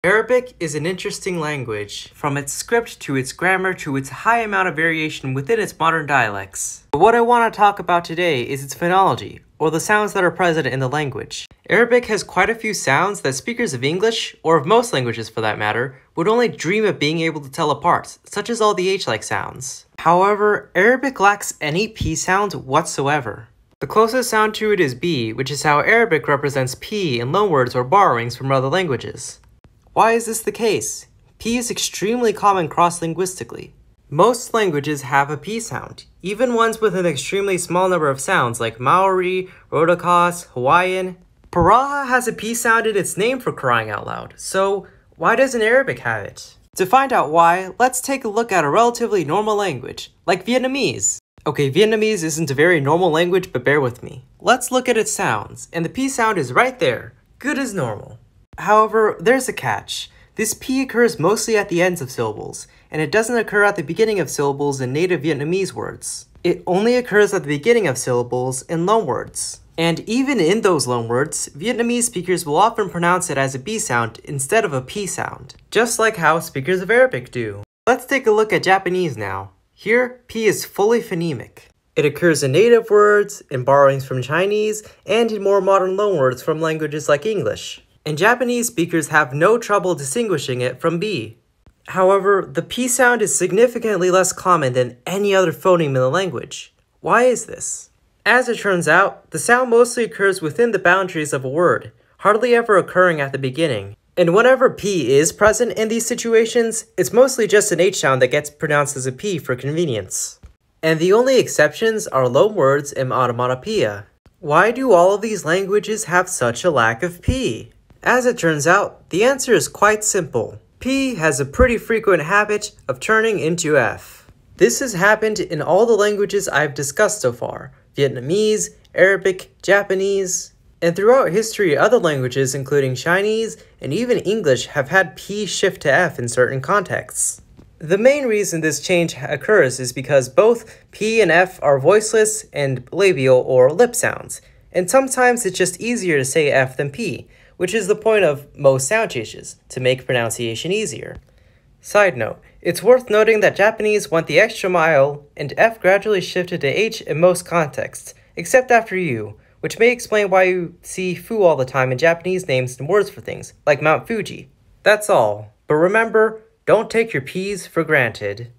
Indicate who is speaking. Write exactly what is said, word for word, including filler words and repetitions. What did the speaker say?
Speaker 1: Arabic is an interesting language, from its script to its grammar to its high amount of variation within its modern dialects. But what I want to talk about today is its phonology, or the sounds that are present in the language. Arabic has quite a few sounds that speakers of English, or of most languages for that matter, would only dream of being able to tell apart, such as all the H-like sounds. However, Arabic lacks any P sound whatsoever. The closest sound to it is B, which is how Arabic represents P in loanwords or borrowings from other languages. Why is this the case? P is extremely common cross-linguistically. Most languages have a P sound, even ones with an extremely small number of sounds like Maori, Rhodocos, Hawaiian. Paraha has a P sound in its name for crying out loud, so why doesn't Arabic have it? To find out why, let's take a look at a relatively normal language, like Vietnamese. Okay, Vietnamese isn't a very normal language, but bear with me. Let's look at its sounds, and the P sound is right there, good as normal. However, there's a catch. This P occurs mostly at the ends of syllables, and it doesn't occur at the beginning of syllables in native Vietnamese words. It only occurs at the beginning of syllables in loanwords. And even in those loanwords, Vietnamese speakers will often pronounce it as a B sound instead of a P sound, just like how speakers of Arabic do. Let's take a look at Japanese now. Here, P is fully phonemic. It occurs in native words, in borrowings from Chinese, and in more modern loanwords from languages like English. And Japanese speakers have no trouble distinguishing it from B. However, the P sound is significantly less common than any other phoneme in the language. Why is this? As it turns out, the sound mostly occurs within the boundaries of a word, hardly ever occurring at the beginning. And whenever P is present in these situations, it's mostly just an H sound that gets pronounced as a P for convenience. And the only exceptions are loanwords and onomatopoeia. Why do all of these languages have such a lack of P? As it turns out, the answer is quite simple. P has a pretty frequent habit of turning into F. This has happened in all the languages I've discussed so far: Vietnamese, Arabic, Japanese, and throughout history other languages including Chinese and even English have had P shift to F in certain contexts. The main reason this change occurs is because both P and F are voiceless and labial or lip sounds, and sometimes it's just easier to say F than P, which is the point of most sound changes, to make pronunciation easier. Side note, it's worth noting that Japanese went the extra mile, and F gradually shifted to H in most contexts, except after U, which may explain why you see Fu all the time in Japanese names and words for things, like Mount Fuji. That's all, but remember, don't take your P's for granted.